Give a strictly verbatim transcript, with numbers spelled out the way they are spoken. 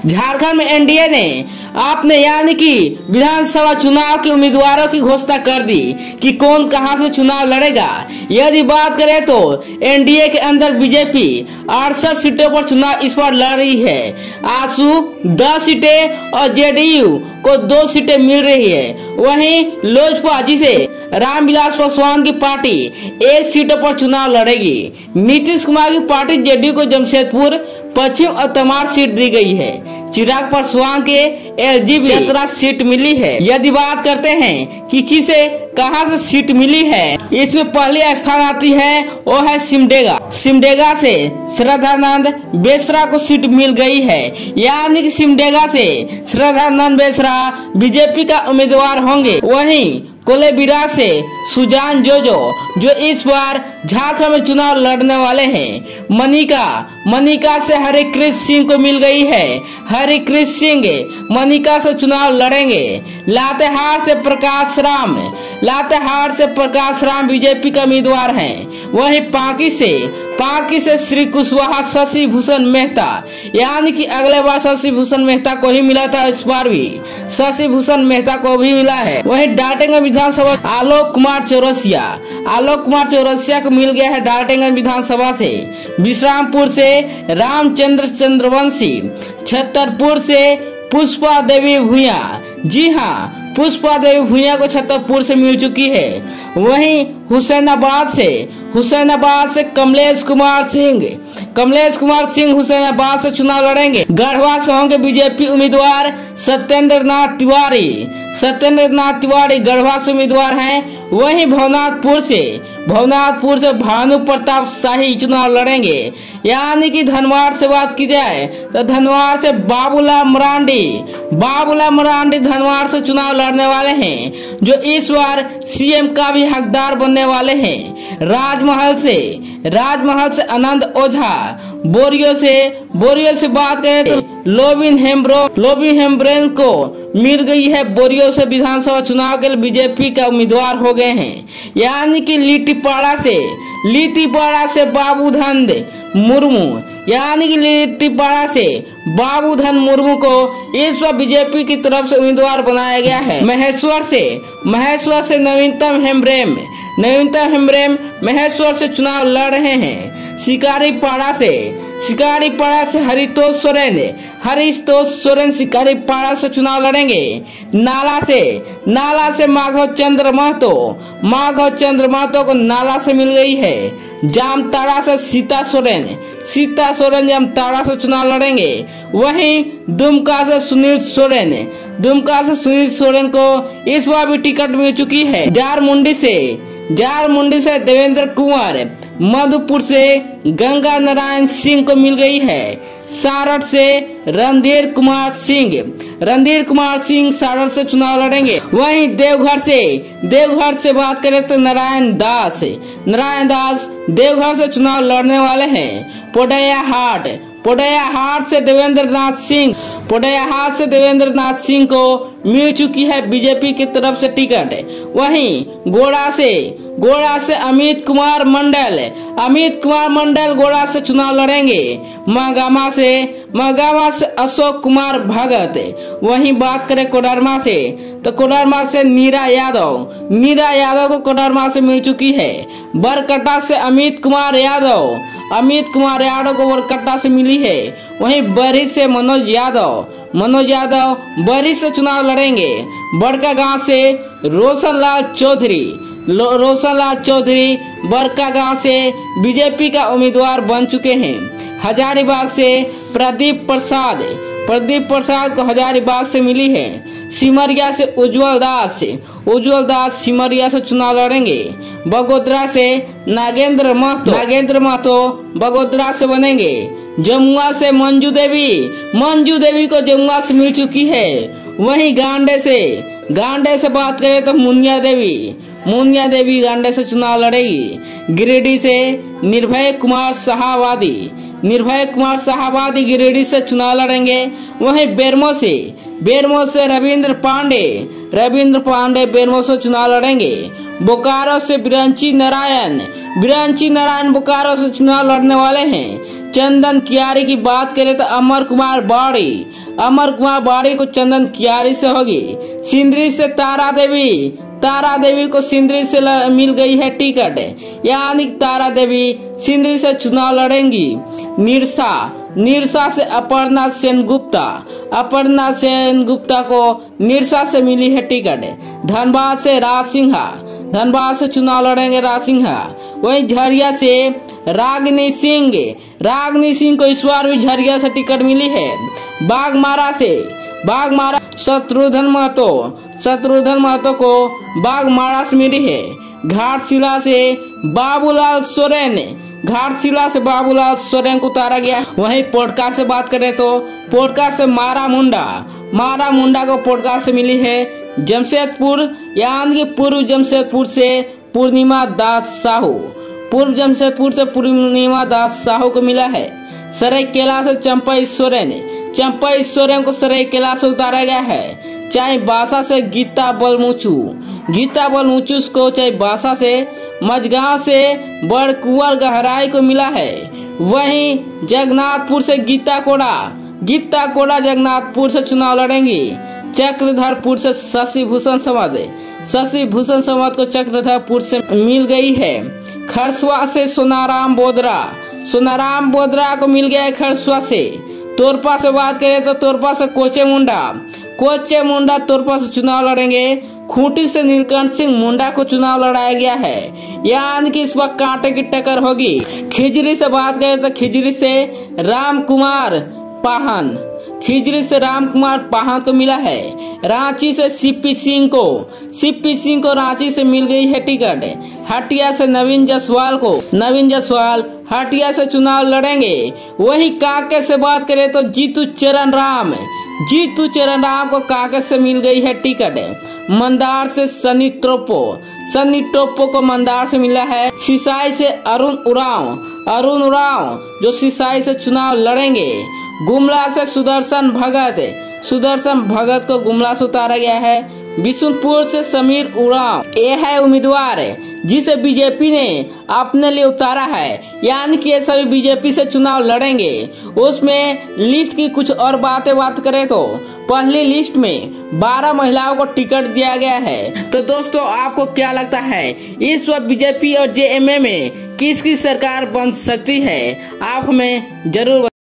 झारखंड में एनडीए ने आपने यानी कि विधानसभा चुनाव के उम्मीदवारों की घोषणा कर दी कि कौन कहां से चुनाव लड़ेगा। यदि बात करें तो एनडीए के अंदर बीजेपी अड़सठ सीटों पर चुनाव इस बार लड़ रही है। आजसू दस सीटें और जेडीयू को दो सीटें मिल रही है। वहीं लोजपा जिसे रामविलास पासवान की पार्टी एक सीटों पर चुनाव लड़ेगी। नीतीश कुमार की पार्टी जेडीयू को जमशेदपुर पश्चिम और तमाड़ सीट दी गई है। चिराग पासवान के एलजीबी चतरा सीट मिली है। यदि बात करते हैं कि किसे कहां से सीट मिली है, इसमें पहले स्थान आती है वो है सिमडेगा। सिमडेगा से श्रद्धानंद बेसरा को सीट मिल गई है, यानी कि सिमडेगा से श्रद्धानंद बेसरा बीजेपी का उम्मीदवार होंगे। वहीं कोलेबिरा से सुजान जोजो जो इस बार झारखंड में चुनाव लड़ने वाले हैं। मनिका मनिका से हरिकृष्ण सिंह को मिल गई है। हरिकृष्ण सिंह मनिका से चुनाव लड़ेंगे। लातेहार से प्रकाश राम लातेहार से प्रकाश राम बीजेपी का उम्मीदवार हैं। वहीं पाकी से पाकी से श्री कुशवाहा शशि भूषण मेहता, यानी कि अगले बार शशि भूषण मेहता को ही मिला था, इस बार भी शशि भूषण मेहता को भी मिला है। वहीं डाल्टनगंज विधानसभा आलोक कुमार चौरसिया आलोक कुमार चौरसिया को मिल गया है डाल्टनगंज विधानसभा से। विश्रामपुर से रामचंद्र चंद्रवंशी, छतरपुर से पुष्पा देवी भूया, जी हाँ पुष्पा देवी भूया को छतरपुर से मिल चुकी है। वहीं हुसैनाबाद से हुसैनाबाद से कमलेश कुमार सिंह कमलेश कुमार सिंह हुसैनाबाद से चुनाव लड़ेंगे। गढ़वा से होंगे बीजेपी उम्मीदवार सत्येंद्र नाथ तिवारी सत्येंद्र नाथ तिवारी गढ़वा से उम्मीदवार हैं। वहीं भवनाथपुर से भवनाथपुर से भानु प्रताप शाही चुनाव लड़ेंगे। यानी कि धनवाड़ से बात की जाए तो धनवाड़ से बाबूलाल मरांडी बाबूलाल मरांडी धनवाड़ से चुनाव लड़ने वाले हैं, जो इस बार सीएम का भी हकदार बनने वाले हैं। राजमहल से राजमहल से आनंद ओझा, बोरियो से बोरियो से बात करें तो लोबिन हेम्ब्रो लोबिन हेम्ब्रेन को मिल गई है। बोरियो से विधानसभा चुनाव के लिए बीजेपी का उम्मीदवार हो गए हैं। यानी कि लिट्टीपाड़ा से लिट्टीपाड़ा से बाबूधन मुर्मू यानी कि लिट्टीपाड़ा से बाबूधन मुर्मू को इस बार बीजेपी की तरफ से उम्मीदवार बनाया गया है। महेश्वर से महेश्वर से नवीनतम हेम्ब्रेम नवीनतम हेम्ब्रेम महेश्वर से चुनाव लड़ रहे हैं। शिकारीपाड़ा से शिकारीपाड़ा से हरितोष सोरेन हरितोष सोरेन शिकारीपाड़ा से चुनाव लड़ेंगे। नाला से नाला से माधव चंद्र महतो माधव चंद्र महतो को नाला से मिल गई है। जामताड़ा से सीता सोरेन सीता सोरेन जामताड़ा से चुनाव लड़ेंगे। वहीं दुमका से सुनील सोरेन दुमका से सुनील सोरेन को इस बार भी टिकट मिल चुकी है। जारमुंडी से जारमुंडी से देवेंद्र कुंवर, मधुपुर से गंगा नारायण सिंह को मिल गई है। सारठ से रणधीर कुमार सिंह रणधीर कुमार सिंह सारठ से चुनाव लड़ेंगे। वहीं देवघर से देवघर से बात करें तो नारायण दास नारायण दास देवघर से चुनाव लड़ने वाले हैं। पोडैया हाट पोडैया हाट से देवेंद्र नाथ सिंह पोडैया हाट से देवेंद्र नाथ सिंह को मिल चुकी है बीजेपी की तरफ से टिकट। वहीं गोड़ा से गोड़ा से अमित कुमार मंडल अमित कुमार मंडल गोड़ा से चुनाव लड़ेंगे। महागामा से महागामा से अशोक कुमार भगत। वहीं बात करें कोडरमा से तो कोडरमा से नीरा यादव नीरा यादव को कोडरमा से मिल चुकी है। बरकट्टा से अमित कुमार यादव अमित कुमार यादव को बरकट्टा से मिली है। वहीं बरही से मनोज यादव मनोज यादव बरही से चुनाव लड़ेंगे। बड़का गांव से रोशन लाल चौधरी रोशन लाल चौधरी बड़का गांव से बीजेपी का उम्मीदवार बन चुके हैं। हजारीबाग से प्रदीप प्रसाद प्रदीप प्रसाद को हजारीबाग से मिली है। सिमरिया से उज्जवल दास उज्जवल दास सिमरिया से चुनाव लड़ेंगे। बगोदरा से नागेंद्र महतो नागेंद्र महतो बगोदरा से बनेंगे। जमुआ से मंजू देवी मंजू देवी को जमुआ से मिल चुकी है। वहीं गांडे से गांडे से बात करें तो मुनिया देवी मुनिया देवी गांडे से चुनाव लड़ेगी। गिरिडीह से निर्भय कुमार शाहवादी निर्भय कुमार शाहवादी गिरिडीह से चुनाव लड़ेंगे। वहीं बेरमो से बेरमो से रविंद्र पांडे रविंद्र पांडे बेरमो से चुनाव लड़ेंगे। बोकारो से बिरंची नारायण बिरंची नारायण बोकारो से चुनाव लड़ने वाले हैं। चंदन कियारी की बात करें तो अमर कुमार बाड़ी अमर कुमार बाड़ी को चंदन कियारी से होगी। सिंदरी से तारा देवी तारा देवी को सिंदरी से मिल गई है टिकट, यानी तारा देवी सिंदरी से चुनाव लड़ेंगी। निरसा निरसा से अपर्णा सेन गुप्ता अपर्णा सेन गुप्ता को निरसा से मिली है टिकट। धनबाद से राज सिंहा धनबाद से चुनाव लड़ेंगे राज सिंहा। वहीं झरिया से रागनी सिंह रागनी सिंह को इस बार भी झरिया से टिकट मिली है। बागमारा से बागमारा शत्रुघ्न महतो शत्रुघ्न महतो को बागमारा से मिली है। घाटशिला से बाबूलाल सोरेन घाटशिला से बाबूलाल सोरेन को उतारा गया। वहीं पोटका से बात करें तो पोटका से मारा मुंडा मारा मुंडा को पोटका से मिली है जमशेदपुर, यानी कि पूर्व जमशेदपुर से पूर्णिमा दास साहू पूर्व जमशेदपुर से पूर्णिमा दास साहू को मिला है। सरायकेला से चंपा सोरेन चंपा सोरेन को सरायकेला से उतारा गया है। चाहे बासा से गीता बलमुचू गीता बलमुचू को चाहे बासा से मझगांव से बड़कुंवर गहराई को मिला है। वहीं जगन्नाथपुर से गीता कोड़ा गीता कोड़ा जगन्नाथपुर से चुनाव लड़ेंगी। चक्रधरपुर से शशि भूषण समाद शशि भूषण समाद को चक्रधरपुर से मिल गई है। खरसुआ से सोनाराम बोदरा सोनाराम बोदरा को मिल गया है खरसुआ से। तोरपा से बात करें तो तोरपा से कोचे मुंडा कोचे मुंडा तोरपा से चुनाव लड़ेंगे। खूंटी से नीलकंठ सिंह मुंडा को चुनाव लड़ाया गया है, यानी कि इस वक्त कांटे की टक्कर होगी। खिजरी से बात करें तो खिजरी से राम कुमार पाहन खिजरी से राम कुमार पाहन को मिला है। रांची से सीपी सिंह को सीपी सिंह को रांची से मिल गई है टिकट। हटिया से नवीन जायसवाल को नवीन जायसवाल हटिया से चुनाव लड़ेंगे। वहीं कांके से बात करें तो जीतू चरण राम जीतू चरण राम को कांके से मिल गई है टिकट। मंदार से सनी टोप्पो सनी टोप्पो को मंदार से मिला है। सिसाई से अरुण उरांव अरुण उरांव जो सिसाई से चुनाव लड़ेंगे। गुमला से सुदर्शन भगत सुदर्शन भगत को गुमला से उतारा गया है। बिशुनपुर से समीर उरांव ये है उम्मीदवार जिसे बीजेपी ने अपने लिए उतारा है, यानी कि ये सभी बीजेपी से चुनाव लड़ेंगे। उसमें लिस्ट की कुछ और बातें बात करें तो पहली लिस्ट में बारह महिलाओं को टिकट दिया गया है। तो दोस्तों आपको क्या लगता है इस वक्त बीजेपी और जेएमएम में किसकी सरकार बन सकती है, आप हमें जरूर